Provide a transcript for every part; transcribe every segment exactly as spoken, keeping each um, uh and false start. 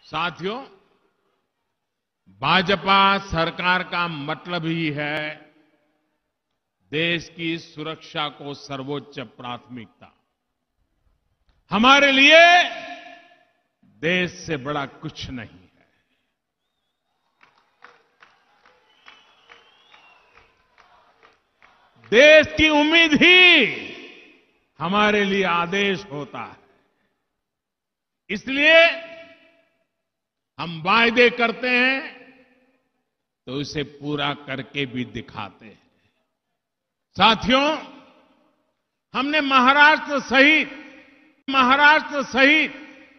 साथियों, भाजपा सरकार का मतलब ही है देश की सुरक्षा को सर्वोच्च प्राथमिकता। हमारे लिए देश से बड़ा कुछ नहीं है। देश की उम्मीद ही हमारे लिए आदेश होता है। इसलिए हम वायदे करते हैं तो उसे पूरा करके भी दिखाते हैं। साथियों, हमने महाराष्ट्र सहित महाराष्ट्र सहित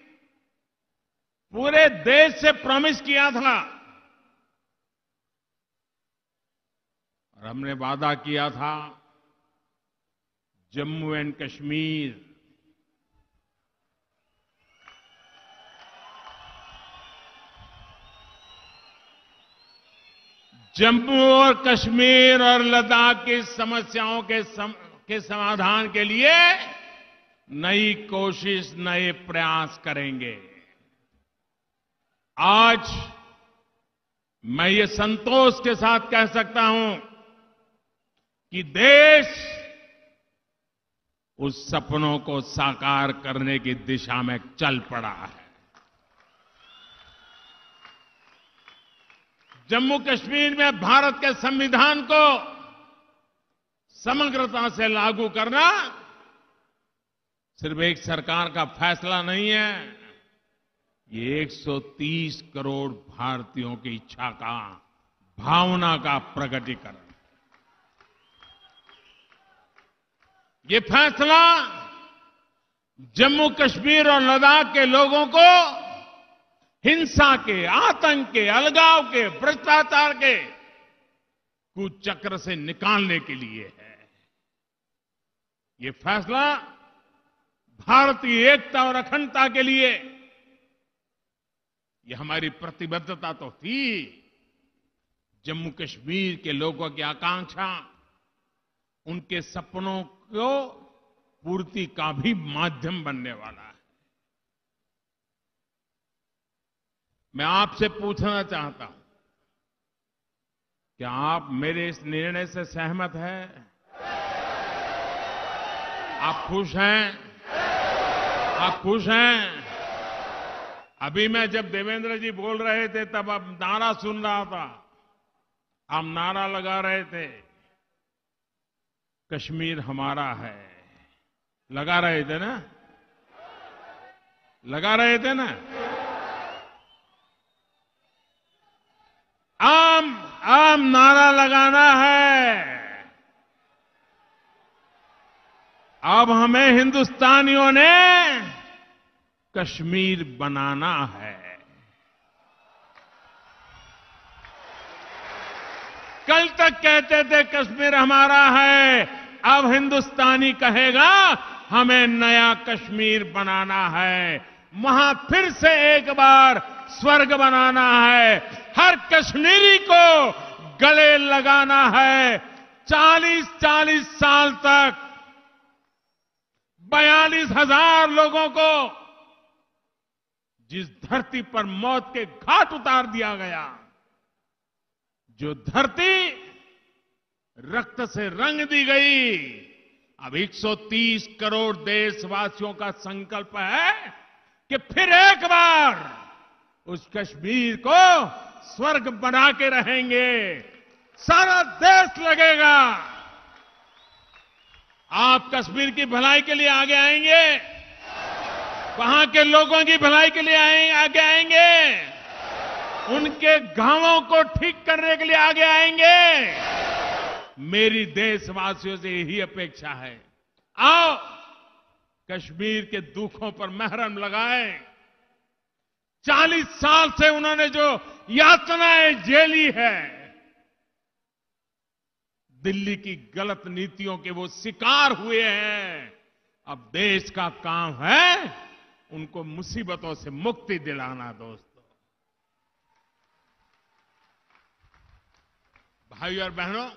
पूरे देश से प्रॉमिस किया था और हमने वादा किया था जम्मू एंड कश्मीर जम्मू और कश्मीर और लद्दाख की समस्याओं के सम, के समाधान के लिए नई कोशिश, नए प्रयास करेंगे। आज मैं ये संतोष के साथ कह सकता हूं कि देश उस सपनों को साकार करने की दिशा में चल पड़ा है। जम्मू कश्मीर में भारत के संविधान को समग्रता से लागू करना सिर्फ एक सरकार का फैसला नहीं है, ये एक सौ तीस करोड़ भारतीयों की इच्छा का, भावना का प्रकटीकरण। ये फैसला जम्मू कश्मीर और लद्दाख के लोगों को हिंसा के, आतंक के, अलगाव के, भ्रष्टाचार के कुचक्र से निकालने के लिए है। ये फैसला भारत की एकता और अखंडता के लिए, ये हमारी प्रतिबद्धता तो थी। जम्मू कश्मीर के लोगों की आकांक्षा, उनके सपनों को पूर्ति का भी माध्यम बनने वाला है। मैं आपसे पूछना चाहता हूं, क्या आप मेरे इस निर्णय से सहमत हैं? आप खुश हैं? आप खुश हैं? अभी मैं जब देवेंद्र जी बोल रहे थे तब अब नारा सुन रहा था। आप नारा लगा रहे थे, कश्मीर हमारा है। लगा रहे थे ना? लगा रहे थे ना? आम आम नारा लगाना है। अब हमें हिंदुस्तानियों ने कश्मीर बनाना है। कल तक कहते थे कश्मीर हमारा है, अब हिंदुस्तानी कहेगा हमें नया कश्मीर बनाना है। वहां फिर से एक बार स्वर्ग बनाना है। हर कश्मीरी को गले लगाना है। चालीस चालीस साल तक बयालीस हजार लोगों को जिस धरती पर मौत के घाट उतार दिया गया, जो धरती रक्त से रंग दी गई, अब एक सौ तीस करोड़ देशवासियों का संकल्प है कि फिर एक बार उस कश्मीर को स्वर्ग बना के रहेंगे। सारा देश लगेगा। आप कश्मीर की भलाई के लिए आगे आएंगे? वहां के लोगों की भलाई के लिए आए, आगे आएंगे? उनके घावों को ठीक करने के लिए आगे आएंगे? मेरी देशवासियों से यही अपेक्षा है। आओ कश्मीर के दुखों पर महरम लगाएं। चालीस साल से उन्होंने जो यातनाएं झेली है, दिल्ली की गलत नीतियों के वो शिकार हुए हैं। अब देश का काम है उनको मुसीबतों से मुक्ति दिलाना। दोस्तों, भाइयों और बहनों,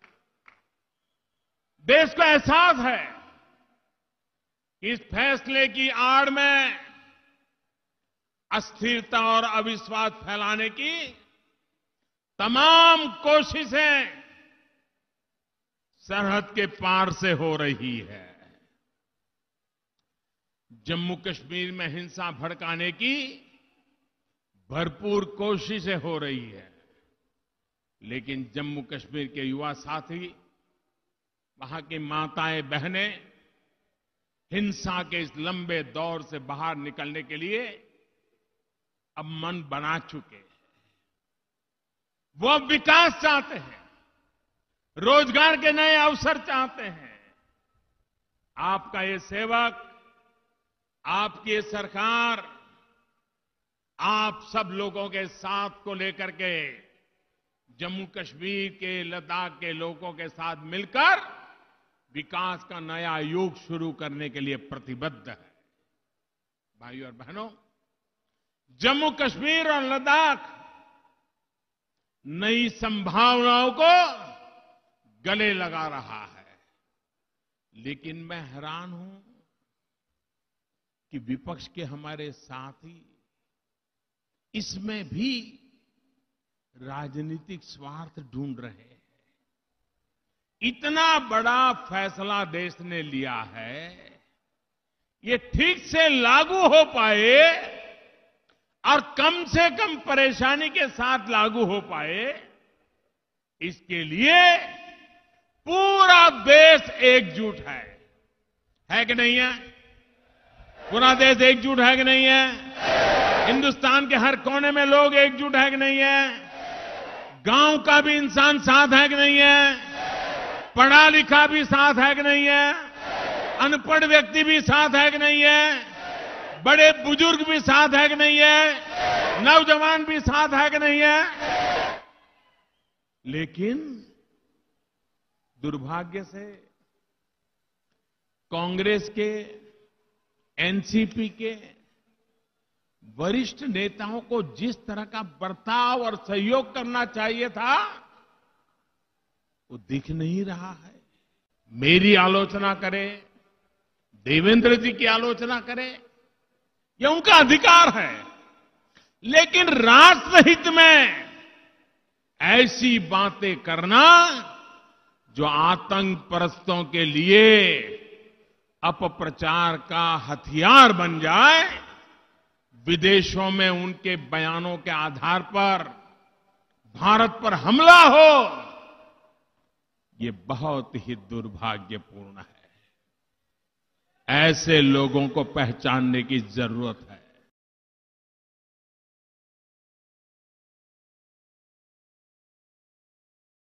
देश को एहसास है कि इस फैसले की आड़ में अस्थिरता और अविश्वास फैलाने की तमाम कोशिशें सरहद के पार से हो रही है। जम्मू कश्मीर में हिंसा भड़काने की भरपूर कोशिशें हो रही है, लेकिन जम्मू कश्मीर के युवा साथी, वहां की माताएं बहनें हिंसा के इस लंबे दौर से बाहर निकलने के लिए अब मन बना चुके हैं। वो अब विकास चाहते हैं, रोजगार के नए अवसर चाहते हैं। आपका ये सेवक, आपकी ये सरकार, आप सब लोगों के साथ को लेकर के जम्मू कश्मीर के, लद्दाख के लोगों के साथ मिलकर विकास का नया युग शुरू करने के लिए प्रतिबद्ध है। भाइयों और बहनों, जम्मू कश्मीर और लद्दाख नई संभावनाओं को गले लगा रहा है, लेकिन मैं हैरान हूं कि विपक्ष के हमारे साथी इसमें भी राजनीतिक स्वार्थ ढूंढ रहे हैं। इतना बड़ा फैसला देश ने लिया है, ये ठीक से लागू हो पाए और कम से कम परेशानी के साथ लागू हो पाए, इसके लिए पूरा देश एकजुट है। है कि नहीं है? पूरा देश एकजुट है कि नहीं है? हिंदुस्तान के हर कोने में लोग एकजुट है कि नहीं है? गांव का भी इंसान साथ है कि नहीं है? पढ़ा लिखा भी साथ है कि नहीं है? अनपढ़ व्यक्ति भी साथ है कि नहीं है? बड़े बुजुर्ग भी साथ है कि नहीं है? नौजवान भी साथ है कि नहीं है? लेकिन दुर्भाग्य से कांग्रेस के, एनसीपी के वरिष्ठ नेताओं को जिस तरह का बर्ताव और सहयोग करना चाहिए था, वो दिख नहीं रहा है। मेरी आलोचना करे, देवेंद्र जी की आलोचना करे, ये उनका अधिकार है, लेकिन राष्ट्रहित में ऐसी बातें करना जो आतंक परस्तों के लिए अपप्रचार का हथियार बन जाए, विदेशों में उनके बयानों के आधार पर भारत पर हमला हो, ये बहुत ही दुर्भाग्यपूर्ण है। ऐसे लोगों को पहचानने की जरूरत है।